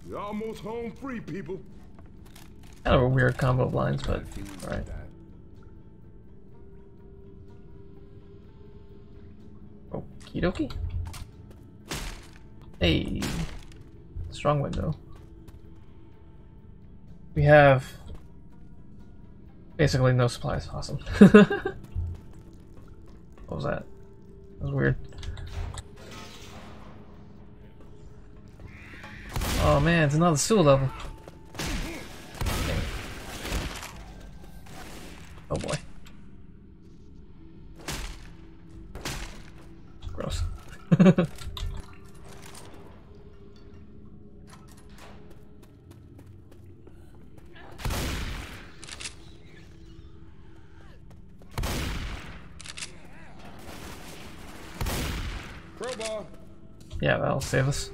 You're almost home free, people. Kind of a weird combo of lines, but alright. Okie dokie. Hey, strong window. We have basically no supplies. Awesome. What was that? That was weird. Oh man, it's another sewer level. Dang it. Oh boy. Gross. Crowbar. Yeah, that'll save us.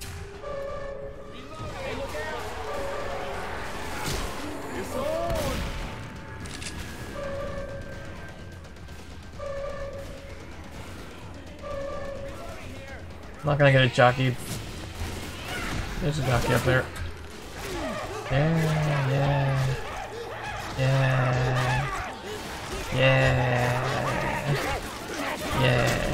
It's on. I'm not gonna get it jockeyed. There's a jockey up there. Yeah, yeah. Yeah. Yeah. Yeah.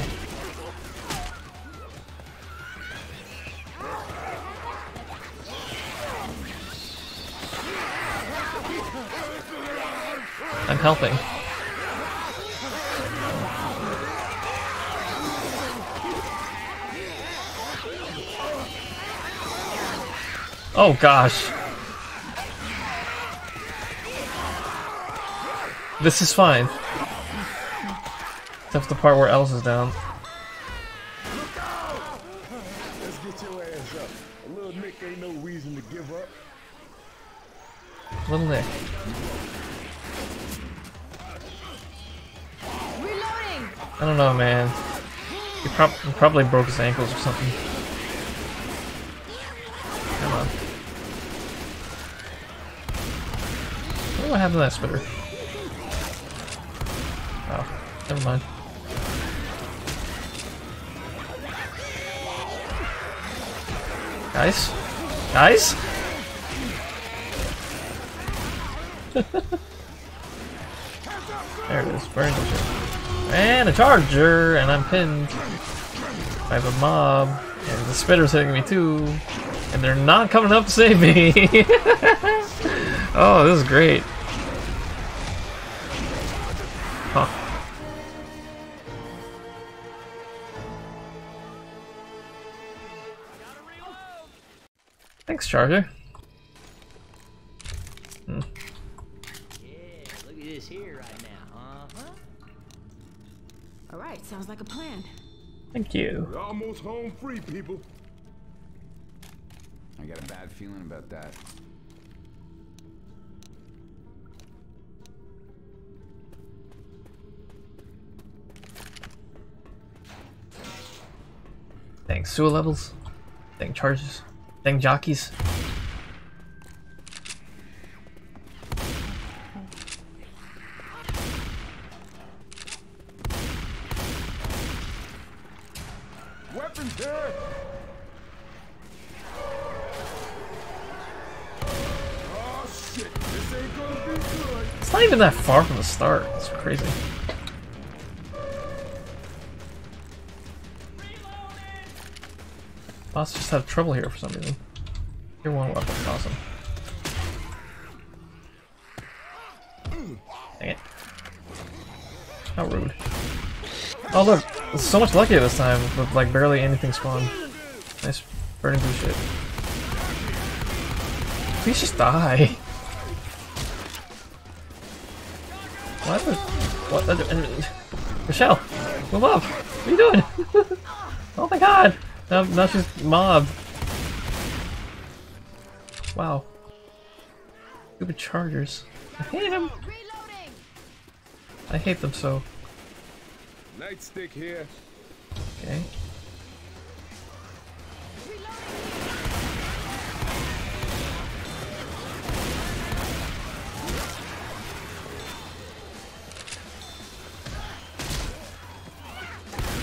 I'm helping. Oh gosh. This is fine. Except for the part where Elsa is down. Let's get your ass up. A little Nick ain't no reason to give up. Little Nick. Reloading. I don't know, man. He probably broke his ankles or something. Come on. What happened to that spitter? Oh, never mind. Guys? Guys? There it is, burn the shit. And a charger, and I'm pinned by the mob, and the spitter's hitting me too, and they're not coming up to save me. Oh, this is great. Huh. Thanks, Charger. Yeah, look at this here right now, huh? All right, sounds like a plan. Thank you. You're almost home free, people. I got a bad feeling about that. Dang sewer levels. Dang charges. Dang jockeys. Weapons here. Oh shit, this ain't gonna be good. It's not even that far from the start. It's crazy. Boss just have trouble here for some reason. Tier 1 weapon, awesome. Dang it. How rude. Oh look, it's so much luckier this time with like barely anything spawned. Nice burning through shit. Please just die. What? What? Michelle, move up. What are you doing? Oh my god. Now she's mobbed. Wow. Stupid chargers. I hate them. Reloading. I hate them so. Nightstick here. Okay.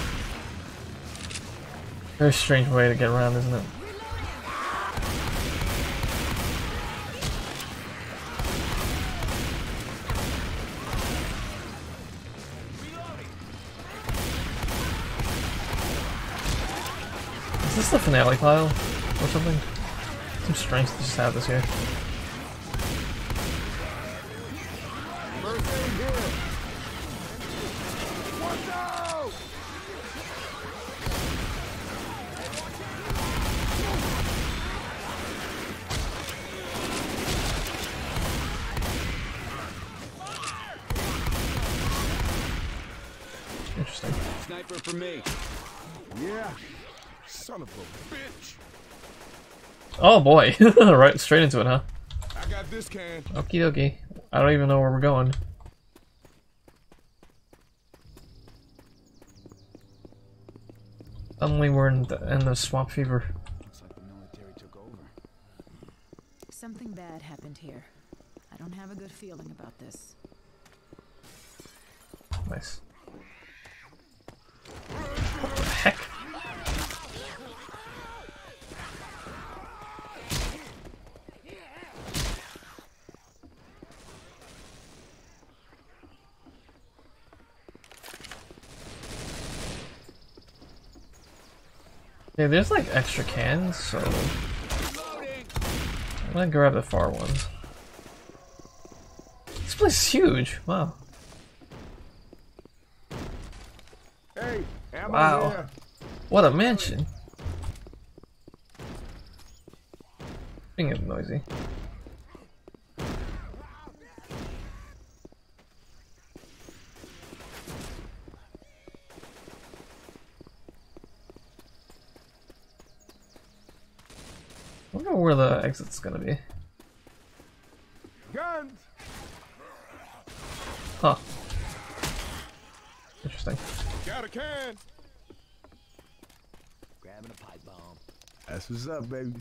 Very strange way to get around, isn't it? the finale pile or something? Seems strange to just have this here. First aid here. Watch out! Interesting. Sniper for me. Yeah. Son of a bitch. Oh boy, right straight into it, huh? I got this can. Okie dokie. I don't even know where we're going. Suddenly we're in the swamp fever. Looks like the military took over. Something bad happened here. I don't have a good feeling about this. Nice. What the heck? Yeah, there's like extra cans, so I'm gonna grab the far ones. This place is huge. Wow. Hey, ammo Wow. here. What a mansion. Being it noisy. I wonder where the exit's gonna be. Guns. Huh. Interesting. Got a can. Grabbing a pipe bomb. That's what's up, baby.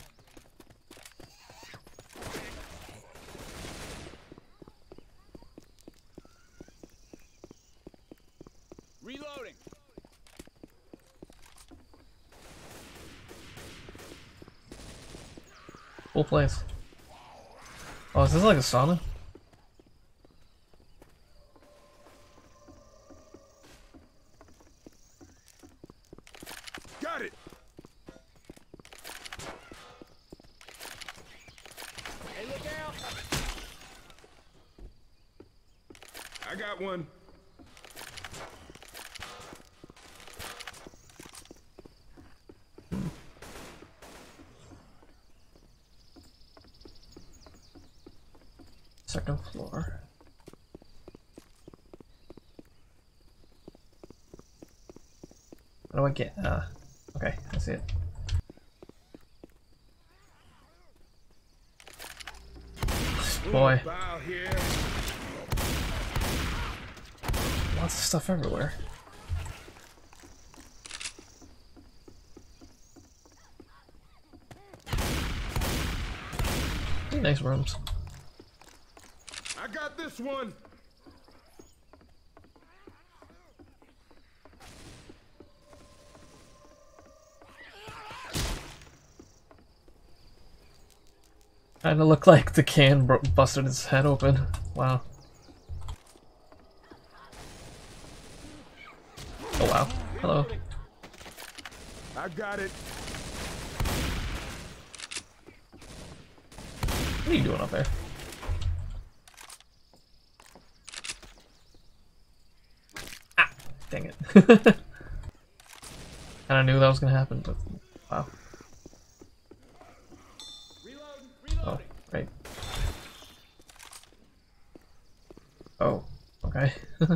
Reloading. Cool place. Oh, is this like a sauna? Got it. Hey, look out! I got one. Second floor. How do I get? Okay, I see it. Boy, Bow here. lots of stuff everywhere. Pretty nice rooms. I got this one. Kinda look like the can busted its head open. Wow. Oh wow. Hello. I got it. What are you doing up there? Ah! Dang it. Kinda knew that was gonna happen, but wow. Oh, great. Oh, okay.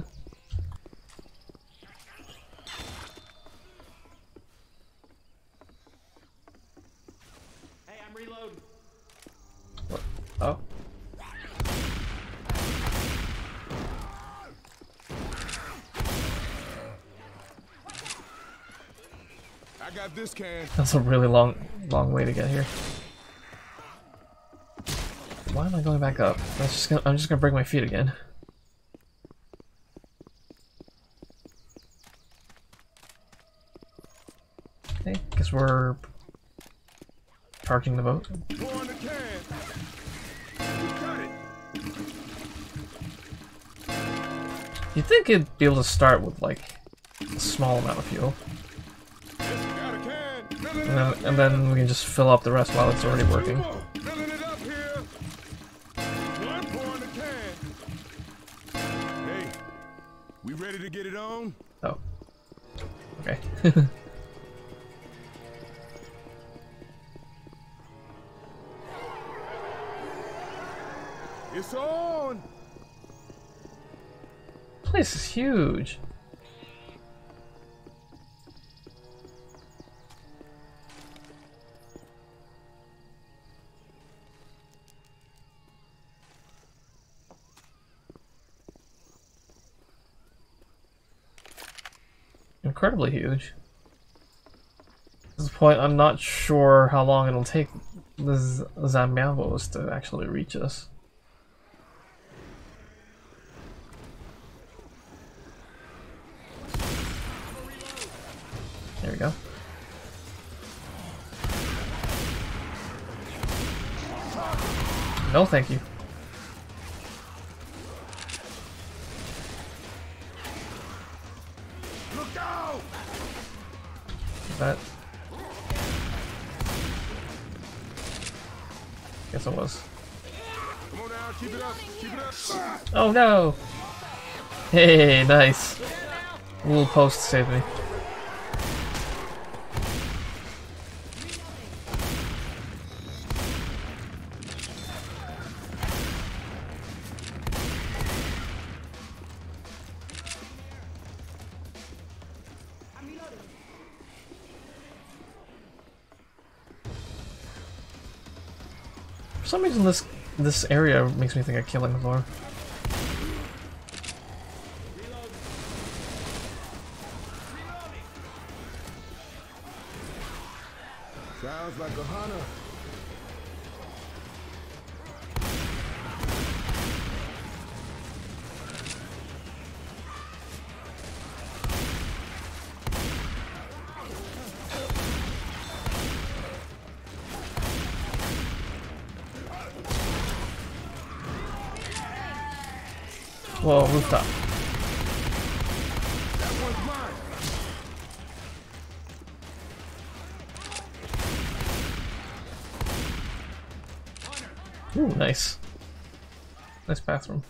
Hey, I'm reloading. What? Oh. I got this can. That's a really long way to get here. Why am I going back up? I'm just gonna break my feet again. Okay, guess we're parking the boat. Go on the can. You got it. You'd think it'd be able to start with like a small amount of fuel. Got a can. And then we can just fill up the rest while it's already working. Filling it up here. One pour in the can. Hey, we ready to get it on? Oh. Okay. It's on. Place is huge. Incredibly huge. At this point, I'm not sure how long it'll take the Zambiavos to actually reach us. There we go. No, thank you. Look out! That. Guess it was. Come on now, keep it up, keep it up. Oh no! Hey, nice. A little post saved me. For some reason, this area makes me think of Killing Floor. Sounds like a hunter. Whoa, rooftop. That one's mine. Ooh, nice. Nice bathroom.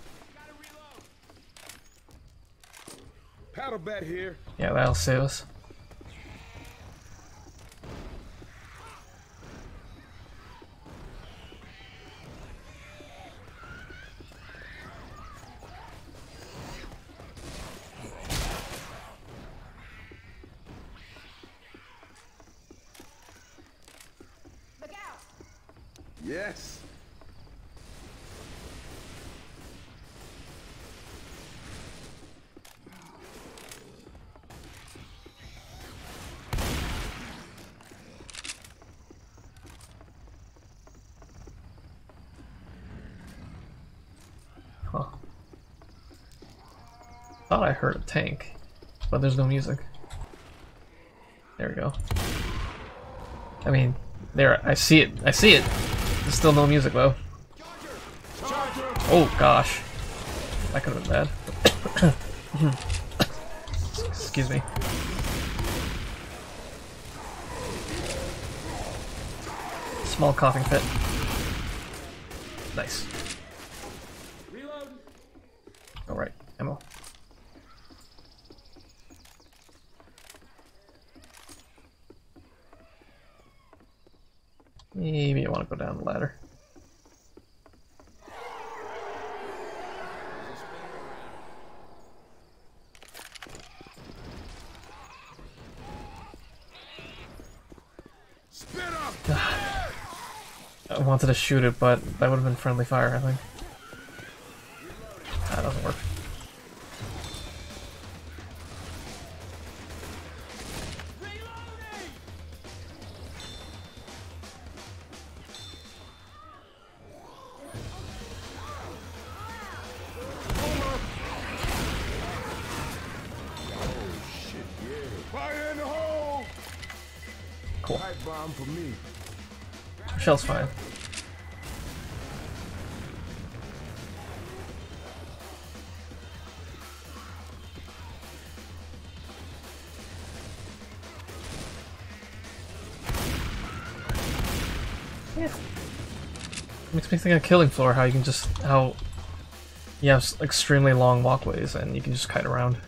Paddle bat here. Yeah, that'll save us. Yes. Huh. Thought I heard a tank, but there's no music. There we go. I mean, there, I see it. I see it. There's still no music though. Oh gosh. That could have been bad. Excuse me. Small coughing fit. Nice. Alright, ammo. Maybe I want to go down the ladder. Spit up. I wanted to shoot it, but that would have been friendly fire, I think. That doesn't work. Fire in the hole. Cool. Pipe bomb for me. Shell's fine. Makes me think of Killing Floor, how you can just how you have extremely long walkways and you can just kite around.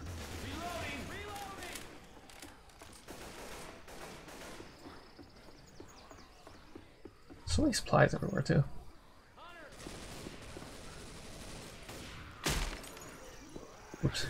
So many supplies everywhere too. Oops.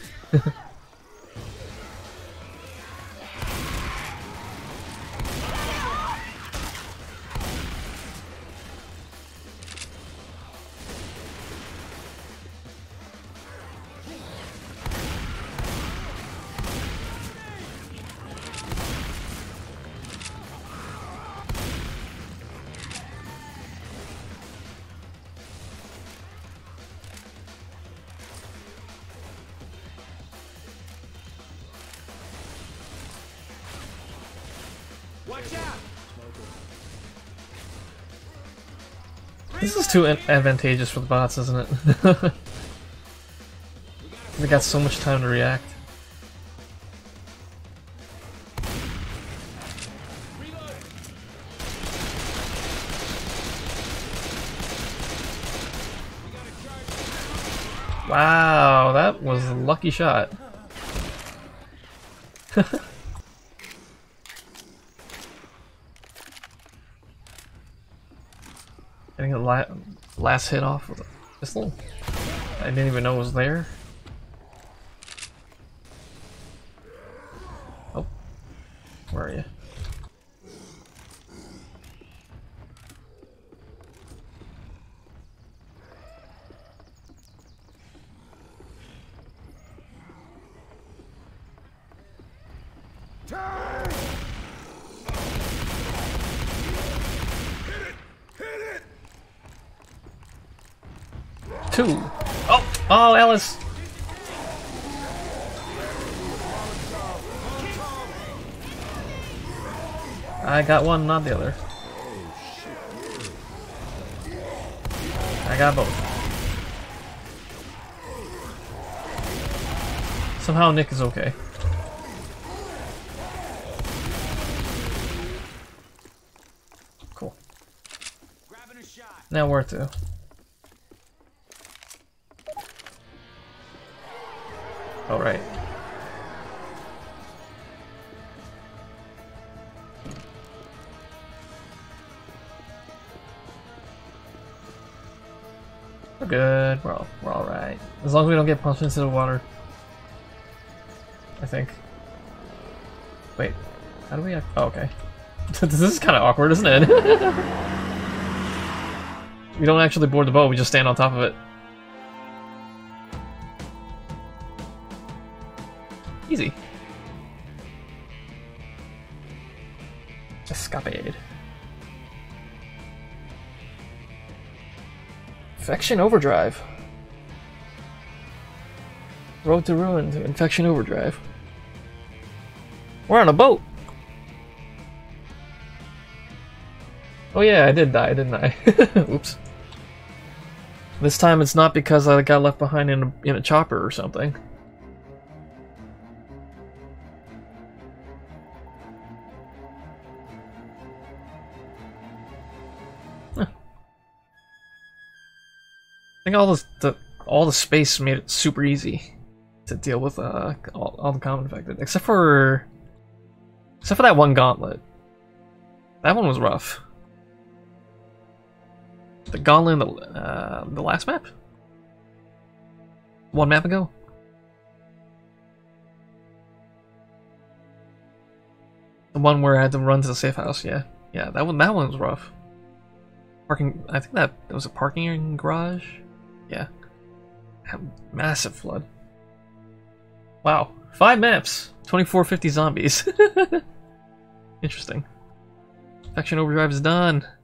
Watch out! This is too advantageous for the bots, isn't it? They got so much time to react. Wow, that was a lucky shot. Getting the last hit off with a pistol I didn't even know was there. Oh, where are you? Two. Oh, oh, Alice. I got one, not the other. I got both. Somehow Nick is okay. Cool. Now where to? All right. We're good. We're all right. As long as we don't get punched into the water. I think. Wait. How do we? Oh, okay. This is kind of awkward, isn't it? We don't actually board the boat. We just stand on top of it. Easy. Escapade. Infection Overdrive. Road to Ruin to Infection Overdrive. We're on a boat! Oh yeah, I did die, didn't I? Oops. This time it's not because I got left behind in a chopper or something. I think all the space made it super easy to deal with all the common infected, except for that one gauntlet. That one was rough. The gauntlet in the last map, one map ago. The one where I had to run to the safe house. Yeah, that one was rough. Parking. I think that was a parking garage. Yeah. Massive flood. Wow. 5 maps. 2450 zombies. Interesting. Infection Overdrive is done.